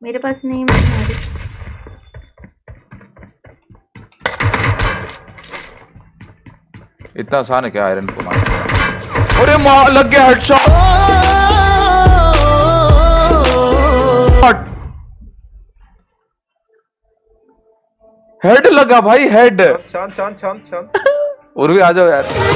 मेरे पास नहीं है मारी। इतना आसान है क्या आयरन को मारना? अरे माँ लग गया हेडशॉट। हेड लगा भाई, हेड। शांत शांत शांत शांत। और भी आ जाओ यार।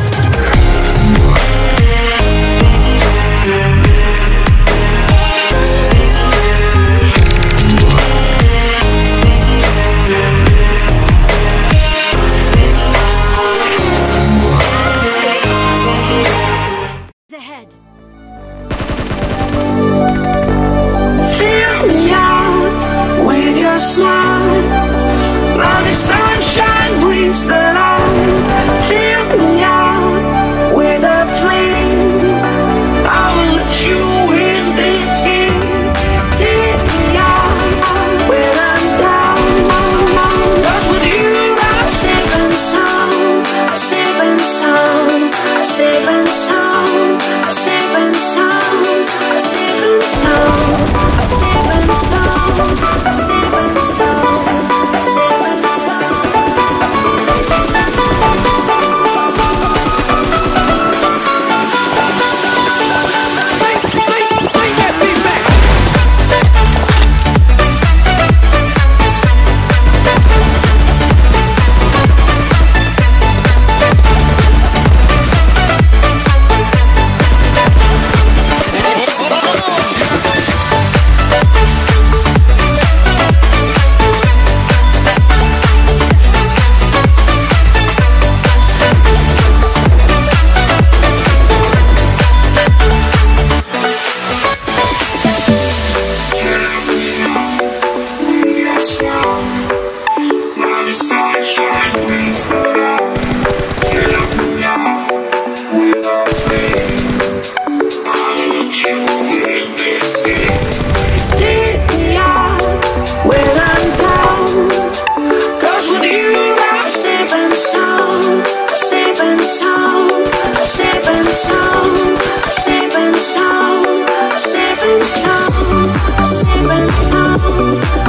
Ahead. Fill me out with your smile. Now the sunshine brings the light. Fill me out with a flame. I will let you in this game. Take me out when I'm down. 'Cause with you I'm safe and sound. I'm safe and sound. I'm safe and sound. I'm safe and sound. I'm safe and sound. I'm safe and sound. I'm safe and sound. I'm safe and sound. I'm safe and sound. I'm safe and sound.